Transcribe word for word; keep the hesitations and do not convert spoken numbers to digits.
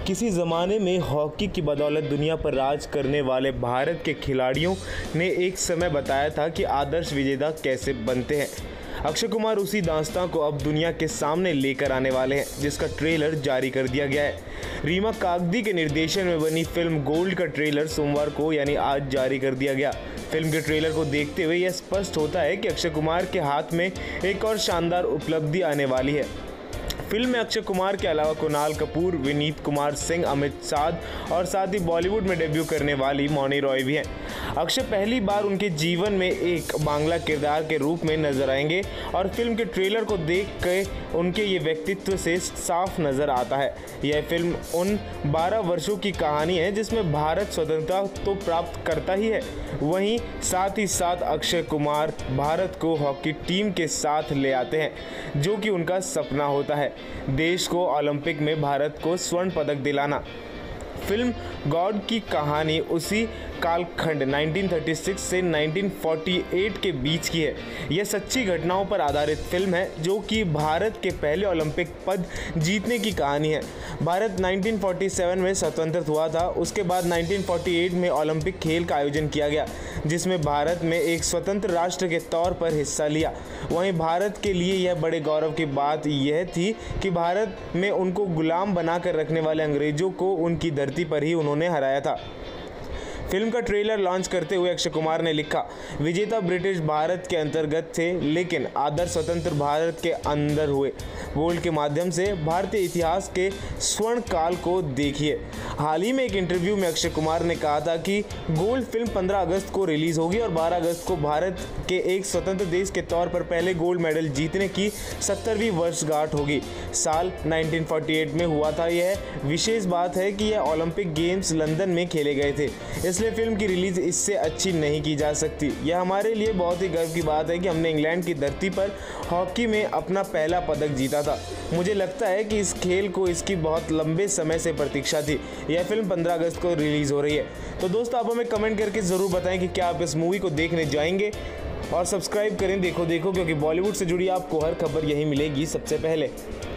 किसी ज़माने में हॉकी की बदौलत दुनिया पर राज करने वाले भारत के खिलाड़ियों ने एक समय बताया था कि आदर्श विजेता कैसे बनते हैं। अक्षय कुमार उसी दास्तां को अब दुनिया के सामने लेकर आने वाले हैं, जिसका ट्रेलर जारी कर दिया गया है। रीमा कागदी के निर्देशन में बनी फिल्म गोल्ड का ट्रेलर सोमवार को यानी आज जारी कर दिया गया। फिल्म के ट्रेलर को देखते हुए यह स्पष्ट होता है कि अक्षय कुमार के हाथ में एक और शानदार उपलब्धि आने वाली है। फिल्म में अक्षय कुमार के अलावा कुणाल कपूर, विनीत कुमार सिंह, अमित साध और साथ ही बॉलीवुड में डेब्यू करने वाली मौनी रॉय भी हैं। अक्षय पहली बार उनके जीवन में एक बांग्ला किरदार के रूप में नजर आएंगे और फिल्म के ट्रेलर को देख के उनके ये व्यक्तित्व से साफ नजर आता है। यह फिल्म उन बारह वर्षों की कहानी है जिसमें भारत स्वतंत्रता तो प्राप्त करता ही है, वहीं साथ ही साथ अक्षय कुमार भारत को हॉकी टीम के साथ ले आते हैं, जो कि उनका सपना होता है, देश को ओलंपिक में भारत को स्वर्ण पदक दिलाना। फिल्म गॉड की कहानी उसी कालखंड उन्नीस सौ छत्तीस से उन्नीस सौ अड़तालीस के बीच की है। यह सच्ची घटनाओं पर आधारित फिल्म है, जो कि भारत के पहले ओलंपिक पद जीतने की कहानी है। भारत उन्नीस सौ सैंतालीस में स्वतंत्र हुआ था। उसके बाद उन्नीस सौ अड़तालीस में ओलंपिक खेल का आयोजन किया गया, जिसमें भारत में एक स्वतंत्र राष्ट्र के तौर पर हिस्सा लिया। वहीं भारत के लिए यह बड़े गौरव की बात यह थी कि भारत में उनको गुलाम बनाकर रखने वाले अंग्रेजों को उनकी धरती पर ही उन्होंने हराया था। फिल्म का ट्रेलर लॉन्च करते हुए अक्षय कुमार ने लिखा, विजेता ब्रिटिश भारत के अंतर्गत थे, लेकिन आदर्श स्वतंत्र भारत के अंदर हुए। गोल्ड के माध्यम से भारतीय इतिहास के स्वर्ण काल को देखिए। हाल ही में एक इंटरव्यू में अक्षय कुमार ने कहा था कि गोल्ड फिल्म पंद्रह अगस्त को रिलीज होगी और बारह अगस्त को भारत के एक स्वतंत्र देश के तौर पर पहले गोल्ड मेडल जीतने की सत्तरवीं वर्षगांठ होगी। साल उन्नीस सौ अड़तालीस में हुआ था। यह विशेष बात है कि यह ओलंपिक गेम्स लंदन में खेले गए थे, इसलिए फिल्म की रिलीज इससे अच्छी नहीं की जा सकती। यह हमारे लिए बहुत ही गर्व की बात है कि हमने इंग्लैंड की धरती पर हॉकी में अपना पहला पदक जीता था। मुझे लगता है कि इस खेल को इसकी बहुत लंबे समय से प्रतीक्षा थी। यह फिल्म पंद्रह अगस्त को रिलीज हो रही है। तो दोस्तों, आप हमें कमेंट करके ज़रूर बताएं कि क्या आप इस मूवी को देखने जाएंगे, और सब्सक्राइब करें देखो देखो क्योंकि बॉलीवुड से जुड़ी आपको हर खबर यही मिलेगी सबसे पहले।